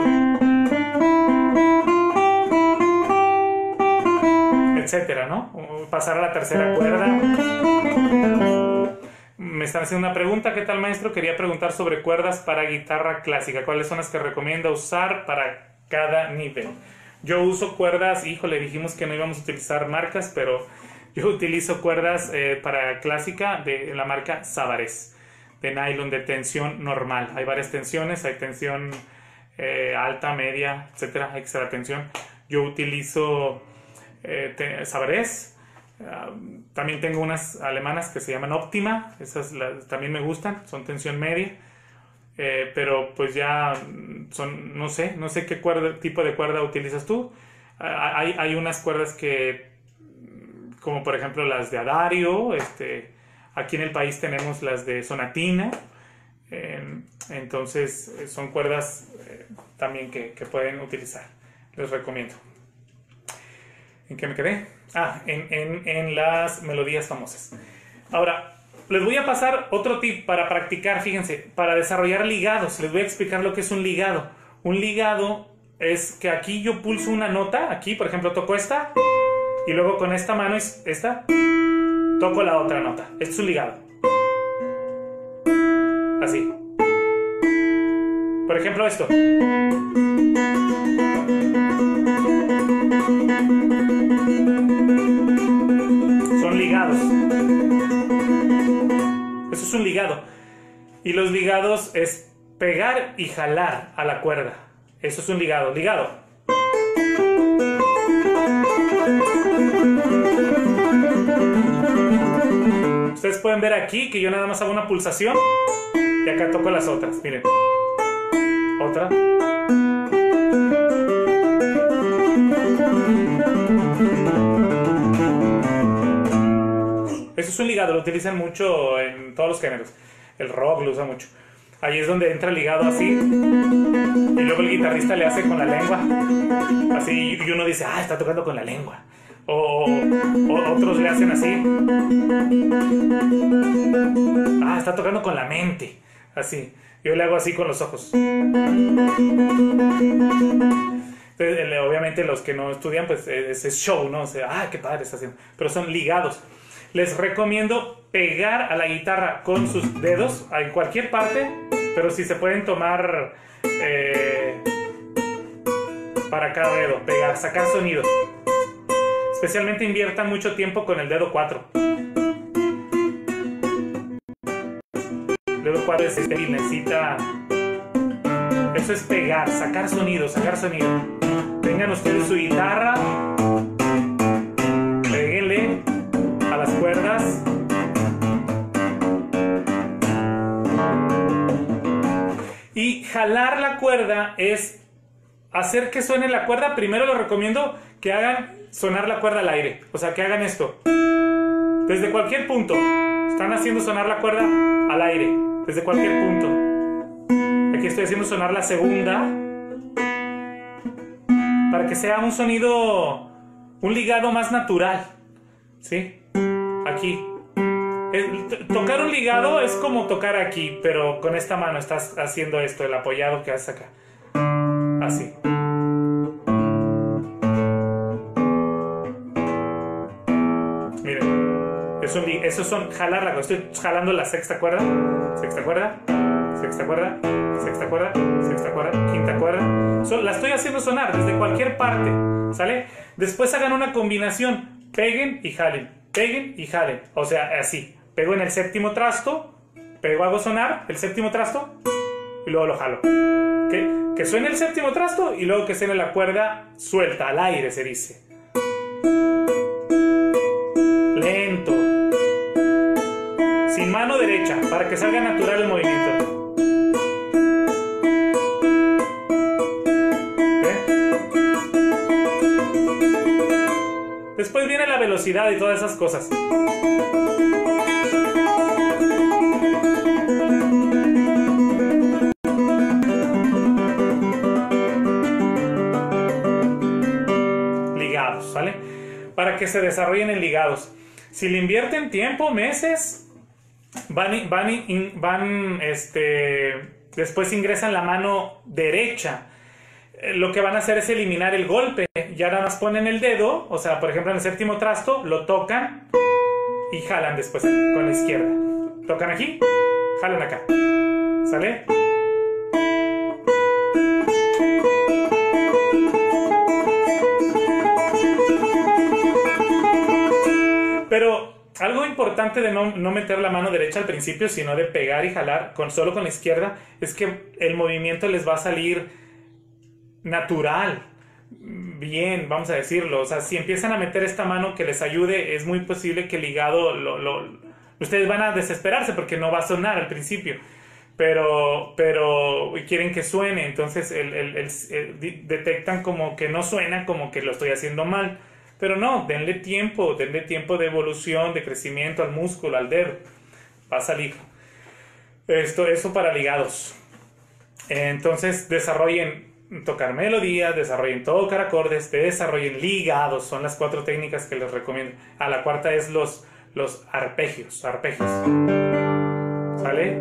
etcétera, ¿no? Pasar a la tercera cuerda. Me están haciendo una pregunta. ¿Qué tal, maestro? Quería preguntar sobre cuerdas para guitarra clásica. ¿Cuáles son las que recomienda usar para cada nivel? Yo uso cuerdas, híjole, dijimos que no íbamos a utilizar marcas, pero yo utilizo cuerdas para clásica de la marca Savarez, de nylon, de tensión normal. Hay varias tensiones, hay tensión alta, media, etcétera, extra tensión. Yo utilizo Savarez. También tengo unas alemanas que se llaman Optima, esas también me gustan, son tensión media, pero pues ya son, no sé qué tipo de cuerda utilizas tú. Hay unas cuerdas que, como por ejemplo las de Adario, aquí en el país tenemos las de Sonatina, entonces son cuerdas también que pueden utilizar, les recomiendo. ¿En qué me quedé? En las melodías famosas. Ahora, les voy a pasar otro tip para practicar, fíjense, para desarrollar ligados. Les voy a explicar lo que es un ligado. Un ligado es que aquí yo pulso una nota, aquí por ejemplo toco esta, y luego con esta mano, esta, toco la otra nota. Esto es un ligado. Así. Por ejemplo esto. Son ligados. Eso es un ligado. Y los ligados es pegar y jalar a la cuerda. Eso es un ligado. Ligado. Ustedes pueden ver aquí que yo nada más hago una pulsación y acá toco las otras. Miren. Otra. Eso es un ligado, lo utilizan mucho en todos los géneros. El rock lo usa mucho. Ahí es donde entra el ligado así. Y luego el guitarrista le hace con la lengua. Así, y uno dice, está tocando con la lengua. O otros le hacen así. Está tocando con la mente. Así. Yo le hago así con los ojos. Entonces, obviamente los que no estudian, pues ese es show, ¿no? O sea, qué padre está haciendo. Pero son ligados. Les recomiendo pegar a la guitarra con sus dedos en cualquier parte, pero si se pueden tomar para cada dedo, pegar, sacar sonido. Especialmente inviertan mucho tiempo con el dedo 4. El dedo 4 es y necesita... Eso es pegar, sacar sonido, sacar sonido. Tengan ustedes su guitarra, péguenle a las cuerdas. Y jalar la cuerda es hacer que suene la cuerda. Primero les recomiendo que hagan sonar la cuerda al aire. O sea, que hagan esto. Desde cualquier punto. Están haciendo sonar la cuerda al aire. Desde cualquier punto. Aquí estoy haciendo sonar la segunda. Para que sea un sonido, un ligado más natural. ¿Sí? Aquí. Tocar un ligado es como tocar aquí, pero con esta mano estás haciendo esto, el apoyado que haces acá. Así. Miren, esos son jalar la cuerda. Estoy jalando la sexta cuerda, sexta cuerda, sexta cuerda, sexta cuerda, sexta cuerda, quinta cuerda. La estoy haciendo sonar desde cualquier parte, ¿sale? Después hagan una combinación, peguen y jalen, peguen y jalen. O sea, así. Pego en el séptimo trasto, hago sonar el séptimo trasto y luego lo jalo. Que suene el séptimo trasto y luego que suene la cuerda suelta, al aire se dice. Lento. Sin mano derecha, para que salga natural el movimiento. Después viene la velocidad y todas esas cosas. Ligados, ¿vale? Para que se desarrollen en ligados. Si le invierten tiempo, meses, después ingresan la mano derecha. Lo que van a hacer es eliminar el golpe. Ya nada más ponen el dedo, o sea, por ejemplo en el séptimo trasto, lo tocan y jalan después con la izquierda. Tocan aquí, jalan acá. ¿Sale? Pero algo importante de no meter la mano derecha al principio, sino de pegar y jalar solo con la izquierda, es que el movimiento les va a salir natural, bien, vamos a decirlo. O sea, si empiezan a meter esta mano que les ayude, es muy posible que el ligado ustedes van a desesperarse porque no va a sonar al principio, pero quieren que suene, entonces detectan como que no suena, como que lo estoy haciendo mal. Pero no, denle tiempo de evolución, de crecimiento al músculo, al dedo. Va a salir. Eso para ligados. Entonces desarrollen tocar melodías, desarrollen tocar acordes, desarrollen ligados. Son las 4 técnicas que les recomiendo. A la cuarta es los arpegios. ¿Sale?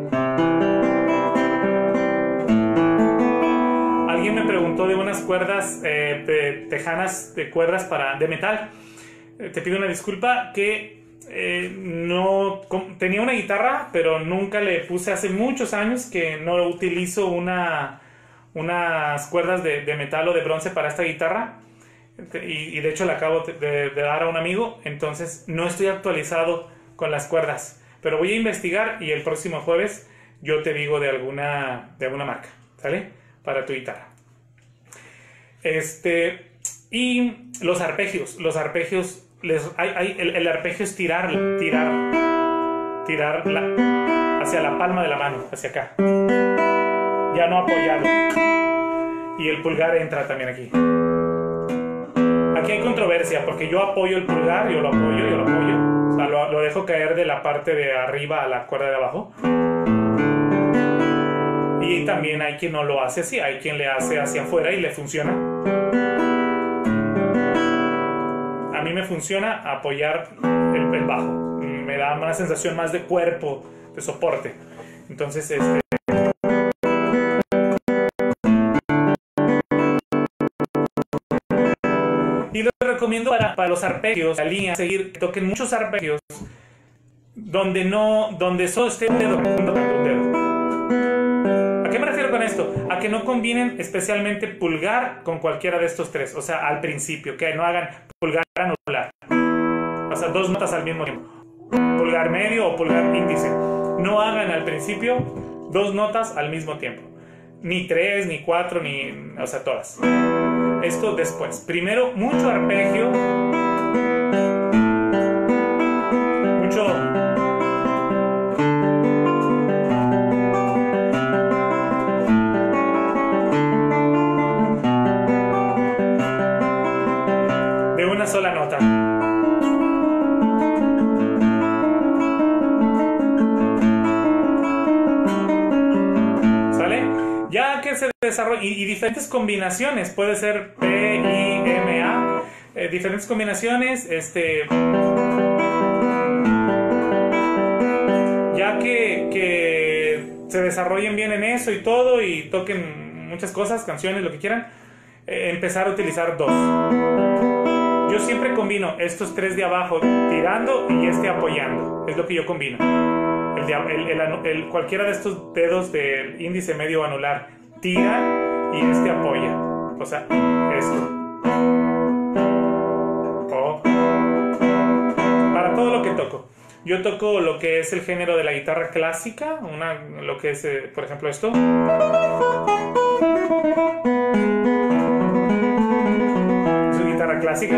Alguien me preguntó de unas cuerdas tejanas de cuerdas de metal. Te pido una disculpa que tenía una guitarra, pero nunca le puse, hace muchos años que no utilizo unas cuerdas de metal o de bronce para esta guitarra, y de hecho la acabo de dar a un amigo, entonces no estoy actualizado con las cuerdas, pero voy a investigar y el próximo jueves yo te digo de alguna marca, ¿sale? Para tu guitarra. Y los arpegios, el arpegio es tirar hacia la palma de la mano, hacia acá, ya no apoyarlo, y el pulgar entra también aquí. Aquí hay controversia porque yo apoyo el pulgar, yo lo apoyo, o sea, lo dejo caer de la parte de arriba a la cuerda de abajo. Y también hay quien no lo hace así, hay quien le hace hacia afuera y le funciona. A mí me funciona apoyar el bajo, me da una sensación más de cuerpo, de soporte. Entonces, y lo recomiendo para los arpegios, la línea, seguir, que toquen muchos arpegios donde solo esté un dedo. ¿A qué me refiero con esto? A que no combinen especialmente pulgar con cualquiera de estos tres. O sea, al principio, que no hagan pulgar anular. O sea, 2 notas al mismo tiempo. Pulgar medio o pulgar índice. No hagan al principio 2 notas al mismo tiempo. Ni 3, ni 4, o sea, todas. Esto después. Primero, mucho arpegio. De una sola nota. ¿Sale? Ya que se desarrolla, y diferentes combinaciones, puede ser P, I, M, A, diferentes combinaciones, se desarrollen bien en eso y todo y toquen muchas cosas, canciones, lo que quieran, empezar a utilizar dos. Yo siempre combino estos tres de abajo tirando y este apoyando. Es lo que yo combino. Cualquiera de estos dedos del índice, medio o anular tira y este apoya. O sea, esto. Para todo lo que toco. Yo toco lo que es el género de la guitarra clásica, lo que es, por ejemplo, esto. Es una guitarra clásica.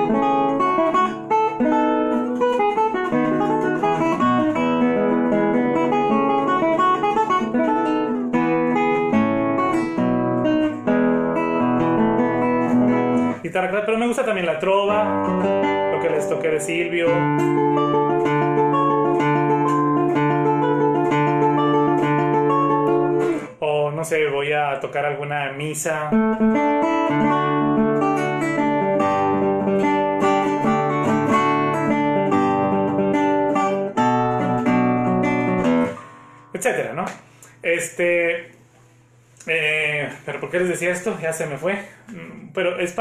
Guitarra clásica, pero me gusta también la trova, lo que les toqué de Silvio. No sé, voy a tocar alguna misa. Etcétera, ¿no? Pero ¿por qué les decía esto? Ya se me fue. Pero es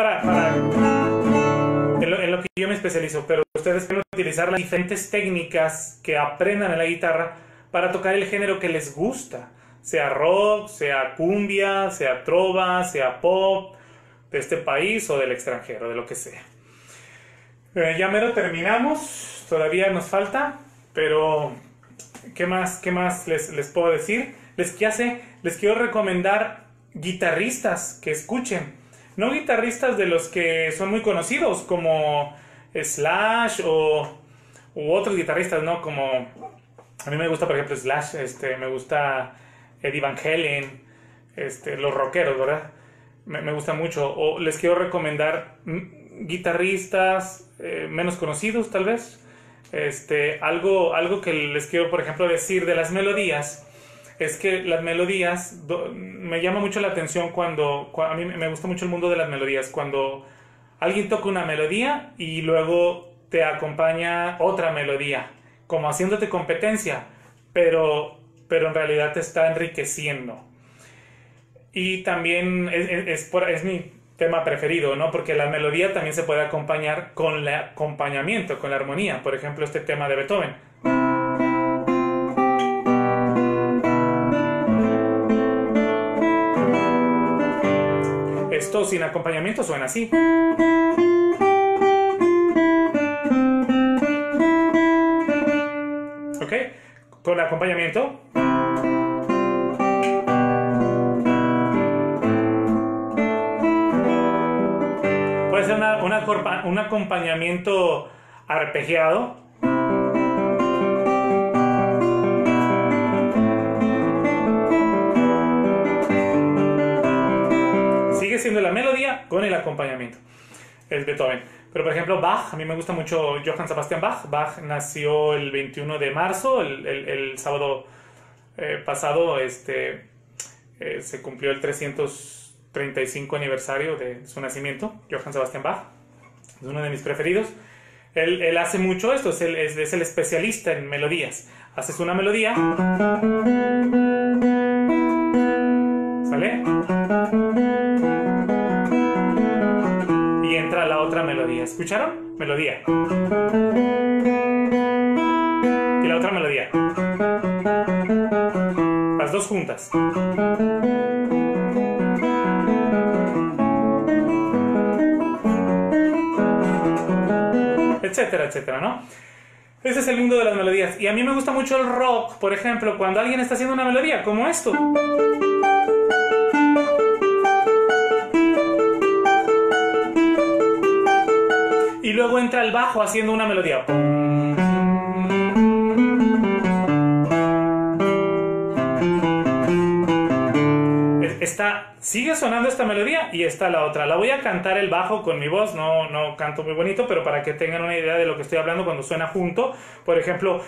en lo que yo me especializo. Pero ustedes pueden utilizar las diferentes técnicas que aprendan en la guitarra para tocar el género que les gusta. Sea rock, sea cumbia, sea trova, sea pop, de este país o del extranjero, de lo que sea. Ya mero terminamos, todavía nos falta, pero ¿qué más les puedo decir? Les quiero recomendar guitarristas que escuchen. No guitarristas de los que son muy conocidos, como Slash u otros guitarristas, ¿no? Como, a mí me gusta, por ejemplo, Slash, me gusta Eddie Van Halen, los rockeros, ¿verdad? Me gusta mucho. O les quiero recomendar guitarristas menos conocidos, tal vez. Algo que les quiero, por ejemplo, decir de las melodías, es que las melodías, me llama mucho la atención cuando a mí me gusta mucho el mundo de las melodías, cuando alguien toca una melodía y luego te acompaña otra melodía, como haciéndote competencia, pero en realidad te está enriqueciendo. Y también es mi tema preferido, ¿no? Porque la melodía también se puede acompañar con el acompañamiento, con la armonía. Por ejemplo, este tema de Beethoven. Esto sin acompañamiento suena así. ¿Ok? Con acompañamiento. Puede ser un acompañamiento arpegiado. Sigue siendo la melodía con el acompañamiento. Es Beethoven. Pero por ejemplo Bach, a mí me gusta mucho Johann Sebastian Bach. Bach nació el 21 de marzo, el sábado pasado se cumplió el 335 aniversario de su nacimiento. Johann Sebastian Bach es uno de mis preferidos. Él hace mucho esto, es el especialista en melodías. Haces una melodía, ¿sale? Y entra la otra melodía. ¿Escucharon? Melodía. Y la otra melodía. Las dos juntas. Etcétera, etcétera, ¿no? Ese es el mundo de las melodías. Y a mí me gusta mucho el rock, por ejemplo, cuando alguien está haciendo una melodía, como esto. Y luego entra el bajo haciendo una melodía. Sigue sonando esta melodía y está la otra. La voy a cantar el bajo con mi voz, no canto muy bonito, pero para que tengan una idea de lo que estoy hablando cuando suena junto. Por ejemplo,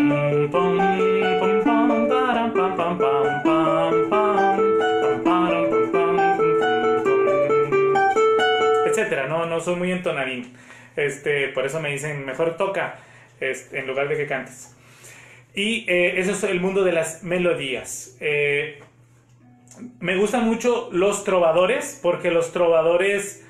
etcétera. No soy muy entonadín. Por eso me dicen, mejor toca en lugar de que cantes. Y eso es el mundo de las melodías. Me gustan mucho los trovadores, porque los trovadores...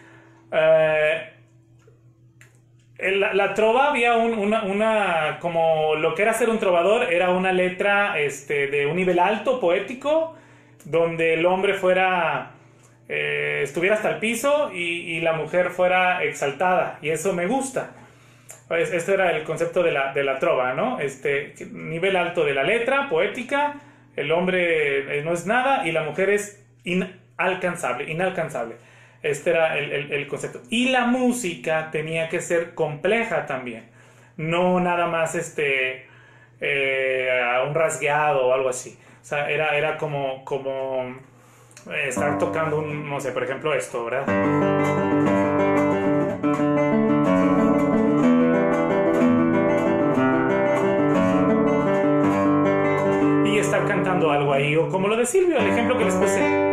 la trova había como lo que era ser un trovador, era una letra de un nivel alto, poético, donde el hombre estuviera hasta el piso y la mujer fuera exaltada, y eso me gusta. Pues este era el concepto de la trova, ¿no? Nivel alto de la letra, poética, el hombre no es nada y la mujer es inalcanzable. Este era el concepto. Y la música tenía que ser compleja también. No nada más un rasgueado o algo así. O sea, era como estar tocando no sé, por ejemplo esto, ¿verdad? Y estar cantando algo ahí. O como lo de Silvio, el ejemplo que les puse.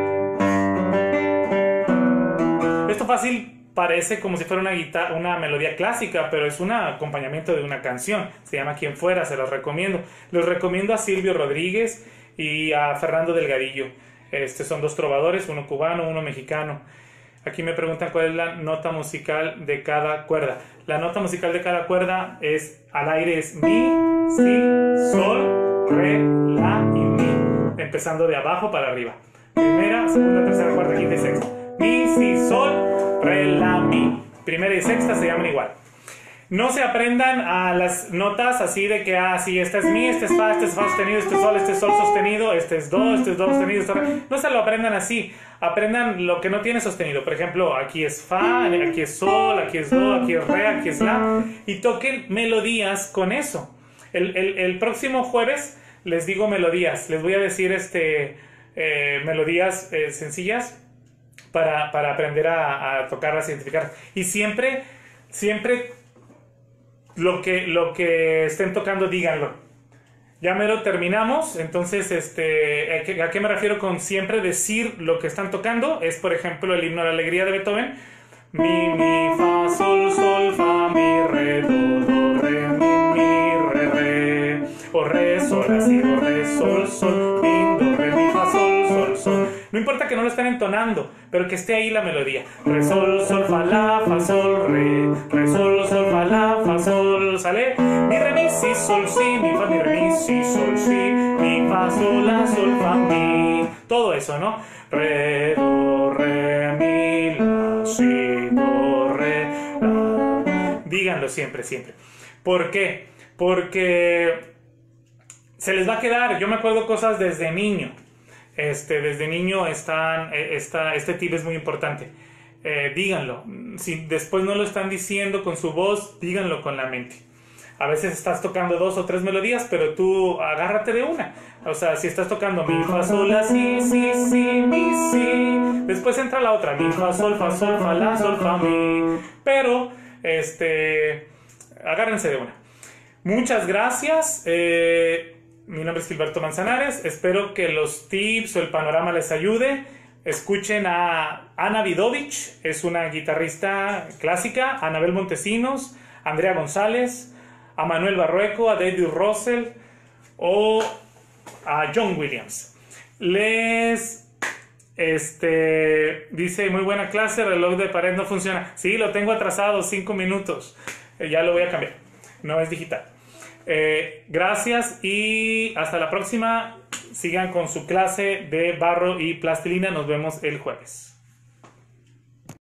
Esto fácil parece como si fuera una melodía clásica, pero es un acompañamiento de una canción. Se llama Quien Fuera, se los recomiendo. Los recomiendo a Silvio Rodríguez y a Fernando Delgadillo. Son dos trovadores, uno cubano, uno mexicano. Aquí me preguntan cuál es la nota musical de cada cuerda. La nota musical de cada cuerda al aire es mi, si, sol, re, la y mi. Empezando de abajo para arriba. Primera, segunda, tercera, cuarta, quinta y sexta. Mi, si, sol, re, la, mi. Primera y sexta se llaman igual. No se aprendan a las notas así de que, sí, esta es mi, este es fa sostenido, este es sol sostenido, este es do sostenido, este re. No se lo aprendan así. Aprendan lo que no tiene sostenido. Por ejemplo, aquí es fa, aquí es sol, aquí es do, aquí es re, aquí es la. Y toquen melodías con eso. El próximo jueves les digo melodías. Les voy a decir melodías sencillas para aprender a tocarlas, identificarlas. Y siempre lo que estén tocando, díganlo. Ya me lo terminamos. Entonces, ¿a qué me refiero con siempre decir lo que están tocando? Es, por ejemplo, el himno a la alegría de Beethoven. Mi, fa, sol, fa, mi, re, do, re, mi, re. O re, sol, así, do, re, sol, mi, do, re, mi, fa, sol. No importa que no lo estén entonando, pero que esté ahí la melodía. Re, sol, fa, sol, re, sol, fa, la, fa, sol, ¿sale? Mi, re, mi, si, sol, si, mi, fa, mi, re, mi, si, sol, si, mi, fa, sol, la, sol, fa, mi. Todo eso, ¿no? Re, do, re, mi, la, si, do, re, la. Díganlo siempre. ¿Por qué? Porque se les va a quedar. Yo me acuerdo cosas desde niño. Desde niño este tip es muy importante. Díganlo. Si después no lo están diciendo con su voz, díganlo con la mente. A veces estás tocando 2 o 3 melodías, pero tú agárrate de una. O sea, si estás tocando mi, fa, sol, la, si, mi, si. Después entra la otra, mi, fa, la, sol, fa, mi. Pero, agárrense de una. Muchas gracias. Mi nombre es Gilberto Manzanares. Espero que los tips o el panorama les ayude. Escuchen a Ana Vidovich, es una guitarrista clásica, a Anabel Montesinos, a Andrea González, a Manuel Barrueco, a David Russell o a John Williams. Dice, muy buena clase, el reloj de pared no funciona. Sí, lo tengo atrasado 5 minutos. Ya lo voy a cambiar. No es digital. Gracias y hasta la próxima. Sigan con su clase de barro y plastilina. Nos vemos el jueves.